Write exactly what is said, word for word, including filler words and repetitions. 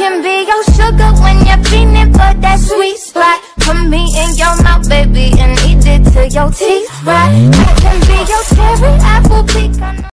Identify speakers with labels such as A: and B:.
A: can be your sugar when you're feeling for that sweet spot. Put me in your mouth, baby, and eat it till your teeth rot. I can be your cherry apple pecan.